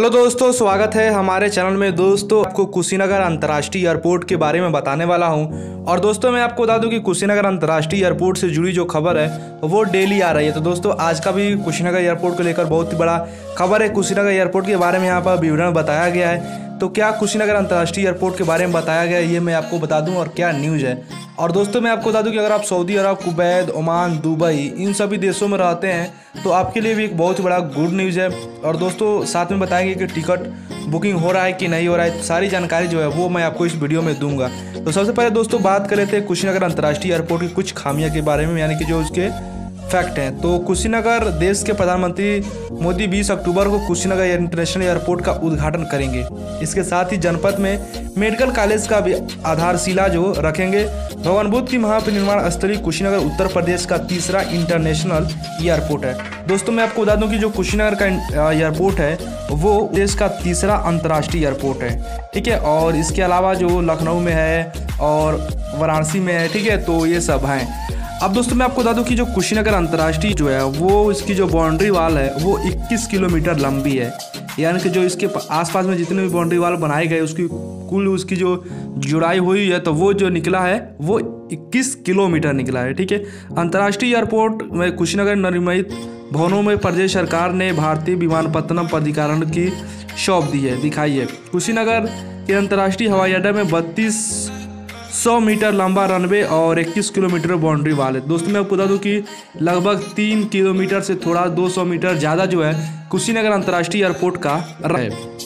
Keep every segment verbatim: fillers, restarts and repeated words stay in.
Hello दोस्तों, स्वागत है हमारे चैनल में। दोस्तों आपको कुशीनगर अंतर्राष्ट्रीय एयरपोर्ट के बारे में बताने वाला हूं। और दोस्तों मैं आपको बता दूं कि कुशीनगर अंतर्राष्ट्रीय एयरपोर्ट से जुड़ी जो खबर है वो डेली आ रही है। तो दोस्तों आज का भी कुशीनगर एयरपोर्ट को लेकर बहुत ही बड़ा खबर है। कुशीनगर एयरपोर्ट के बारे में यहाँ पर विवरण बताया गया है। तो क्या कुशीनगर अंतर्राष्ट्रीय एयरपोर्ट के बारे में बताया गया है ये मैं आपको बता दूं और क्या न्यूज़ है। और दोस्तों मैं आपको बता दूं कि अगर आप Saudi Arab, Kuwait, Oman, Dubai इन सभी देशों में रहते हैं तो आपके लिए भी एक बहुत ही बड़ा गुड न्यूज़ है। और दोस्तों साथ में बताएंगे कि टिकट बुकिंग हो रहा है कि नहीं हो रहा है, सारी जानकारी जो है वो मैं आपको इस वीडियो में दूंगा। तो सबसे पहले दोस्तों बात कर लेते हैं कुशीनगर अंतर्राष्ट्रीय एयरपोर्ट की कुछ खामियां के बारे में, यानी कि जो उसके फैक्ट हैं। तो कुशीनगर देश के प्रधानमंत्री मोदी बीस अक्टूबर को कुशीनगर इंटरनेशनल एयरपोर्ट का उद्घाटन करेंगे। इसके साथ ही जनपद में मेडिकल कॉलेज का भी आधारशिला जो रखेंगे। भगवान बुद्ध की महापरिनिर्वाण स्थली कुशीनगर उत्तर प्रदेश का तीसरा इंटरनेशनल एयरपोर्ट है। दोस्तों मैं आपको बता दूं कि जो कुशीनगर का एयरपोर्ट है वो देश का तीसरा अंतर्राष्ट्रीय एयरपोर्ट है, ठीक है। और इसके अलावा जो लखनऊ में है और वाराणसी में है, ठीक है, तो ये सब हैं। अब दोस्तों मैं आपको बता दूं कि जो कुशीनगर अंतर्राष्ट्रीय जो है वो इसकी जो बाउंड्री वाल है वो इक्कीस किलोमीटर लंबी है। यानी कि जो इसके आसपास में जितने भी बाउंड्री वाल बनाए गए उसकी कुल उसकी जो जुड़ाई हुई है तो वो जो निकला है वो इक्कीस किलोमीटर निकला है, ठीक है। अंतर्राष्ट्रीय एयरपोर्ट में कुशीनगर निर्मित भवनों में प्रदेश सरकार ने भारतीय विमानपत्तनम प्राधिकरण की सौंप दी है दिखाई है। कुशीनगर के अंतर्राष्ट्रीय हवाई अड्डे में बत्तीस सौ मीटर लंबा रनवे और इक्कीस किलोमीटर बाउंड्री वाल है। दोस्तों मैं आपको बता दूं कि लगभग तीन किलोमीटर से थोड़ा दो सौ मीटर ज़्यादा जो है कुशीनगर अंतर्राष्ट्रीय एयरपोर्ट का है।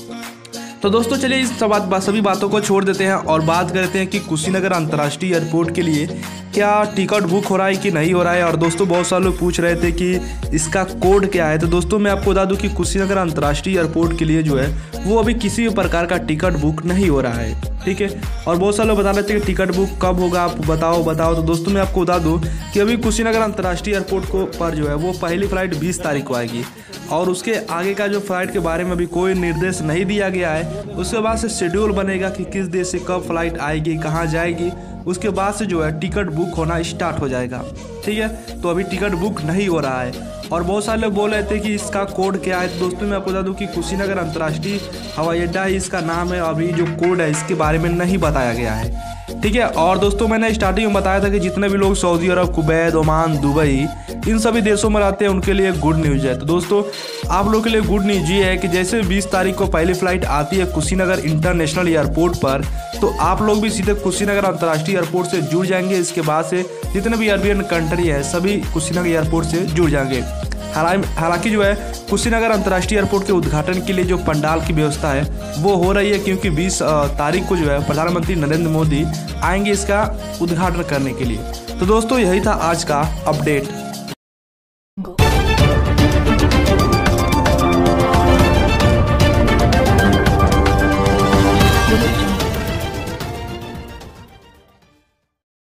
तो दोस्तों चलिए इस सब सभी बातों को छोड़ देते हैं और बात करते हैं कि कुशीनगर अंतर्राष्ट्रीय एयरपोर्ट के लिए क्या टिकट बुक हो रहा है कि नहीं हो रहा है। और दोस्तों बहुत सारे लोग पूछ रहे थे कि इसका कोड क्या है। तो दोस्तों मैं आपको बता दूं कि कुशीनगर अंतर्राष्ट्रीय एयरपोर्ट के लिए जो है वो अभी किसी भी प्रकार का टिकट बुक नहीं हो रहा है, ठीक है। और बहुत सारे लोग बता रहे थे कि टिकट बुक कब होगा, आप बताओ बताओ। तो दोस्तों मैं आपको बता दूं कि अभी कुशीनगर अंतर्राष्ट्रीय एयरपोर्ट को पर जो है वो पहली फ्लाइट बीस तारीख को आएगी और उसके आगे का जो फ्लाइट के बारे में अभी कोई निर्देश नहीं दिया गया है। उसके बाद से शेड्यूल बनेगा कि किस देश से कब फ्लाइट आएगी, कहाँ जाएगी, उसके बाद से जो है टिकट बुक होना स्टार्ट हो जाएगा, ठीक है। तो अभी टिकट बुक नहीं हो रहा है। और बहुत सारे लोग बोल रहे थे कि इसका कोड क्या है। तो दोस्तों मैं आपको बता दूं कि कुशीनगर अंतर्राष्ट्रीय हवाई अड्डा ही इसका नाम है, अभी जो कोड है इसके बारे में नहीं बताया गया है, ठीक है। और दोस्तों मैंने स्टार्टिंग में बताया था कि जितने भी लोग Saudi Arab, Kuwait, Oman, Dubai इन सभी देशों में रहते हैं उनके लिए गुड न्यूज़ है। तो दोस्तों आप लोगों के लिए गुड न्यूज़ ये है कि जैसे बीस तारीख को पहली फ्लाइट आती है कुशीनगर इंटरनेशनल एयरपोर्ट पर तो आप लोग भी सीधे कुशीनगर अंतर्राष्ट्रीय एयरपोर्ट से जुड़ जाएंगे। इसके बाद से जितने भी अरबियन कंट्री है सभी कुशीनगर एयरपोर्ट से जुड़ जाएंगे। हालांकि जो है कुशीनगर अंतर्राष्ट्रीय एयरपोर्ट के उद्घाटन के लिए जो पंडाल की व्यवस्था है वो हो रही है, क्योंकि बीस तारीख को जो है प्रधानमंत्री नरेंद्र मोदी आएंगे इसका उद्घाटन करने के लिए। तो दोस्तों यही था आज का अपडेट।